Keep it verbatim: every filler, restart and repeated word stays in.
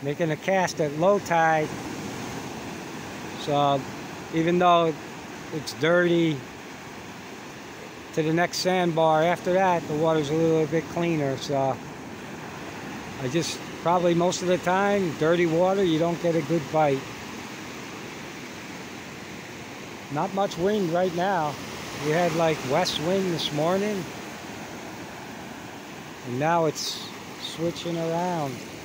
making a cast at low tide. So even though it's dirty to the next sandbar, after that the water's a little bit cleaner. So I just, probably most of the time, dirty water, you don't get a good bite. Not much wind right now. We had like west wind this morning, and now it's switching around.